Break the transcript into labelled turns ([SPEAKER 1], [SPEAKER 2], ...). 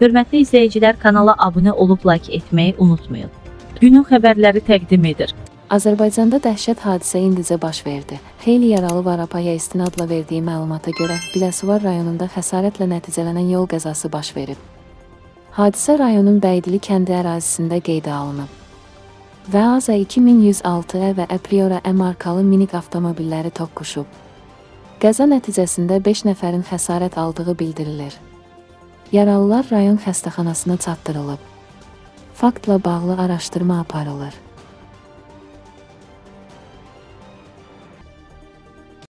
[SPEAKER 1] Hörmətli izləyicilər, kanala abunə olub like etməyi unutmayın. Günün xəbərləri təqdim edir.
[SPEAKER 2] Azərbaycanda dəhşət hadisə indicə baş verdi. Xeyli yaralı var. APAya istinadla verdiyi məlumata görə Biləsuvar rayonunda xəsarətlə nəticələnən yol qəzası baş verib. Hadisə rayonun Bəydili kəndi ərazisində qeydə alınıb. Və AZA 2106 və Apriora markalı minik avtomobilləri toqquşub. Qəza nəticəsində 5 nəfərin xəsarət aldığı bildirilir. Yaralılar rayon xəstəxanasına çatdırılıb. Faktla bağlı araşdırma aparılır.